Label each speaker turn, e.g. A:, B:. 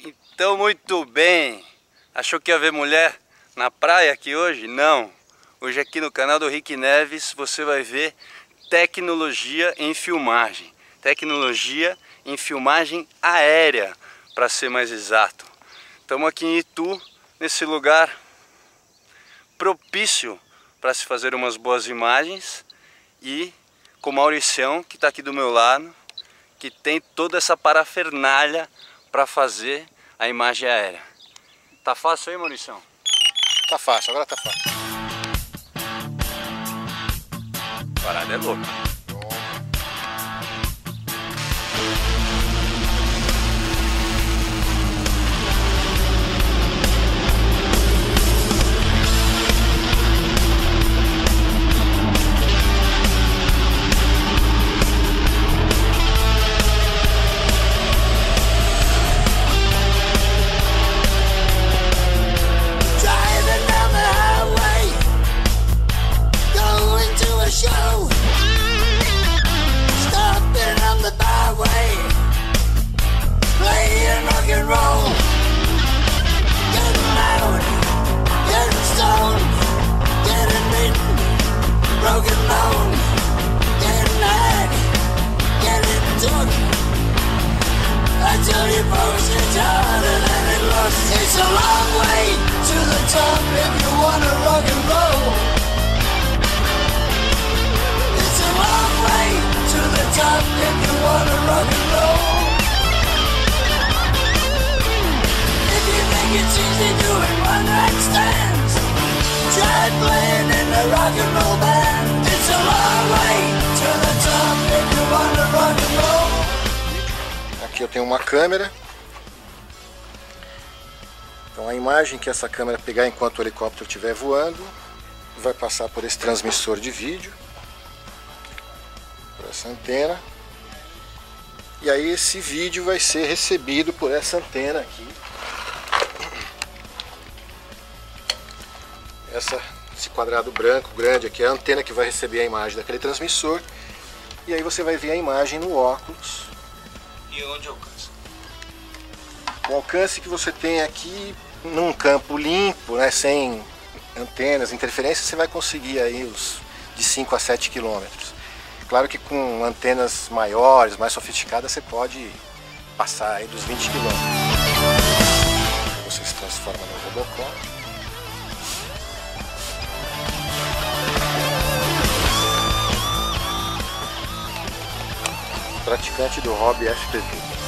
A: Então, muito bem. Achou que ia ver mulher na praia aqui hoje? Não. Hoje aqui no canal do Rick Neves você vai ver tecnologia em filmagem. Tecnologia em filmagem aérea, para ser mais exato. Estamos aqui em Itu, nesse lugar propício para se fazer umas boas imagens, e com o Mauricião, que está aqui do meu lado, que tem toda essa parafernália para fazer a imagem aérea. Tá fácil aí, Mauricião?
B: Tá fácil, agora tá fácil.
A: A parada é louca.
C: Show, stopping on the byway, playing rock and roll, getting loud, getting stoned, getting beaten, broken bone, getting high, getting drunk. I tell you folks, it's harder than it looks. It's a long way to the top if you wanna rock and roll. To the top if you wanna rock and roll. If you think it's easy doing one night stands, try playing in a rock and roll band. It's a long way to the top if you wanna rock and roll.
B: Aqui eu tenho uma câmera. Então a imagem que essa câmera pegar enquanto o helicóptero estiver voando vai passar por esse transmissor de vídeo, essa antena, e aí esse vídeo vai ser recebido por essa antena aqui. Esse quadrado branco grande aqui é a antena que vai receber a imagem daquele transmissor, e aí você vai ver a imagem no óculos.
A: E onde alcança?
B: O alcance que você tem aqui num campo limpo, né, sem antenas, interferências, você vai conseguir aí os de 5 a 7 quilômetros. Claro que com antenas maiores, mais sofisticadas, você pode passar aí dos 20 km. Você se transforma no Robocop. Praticante do hobby FPV.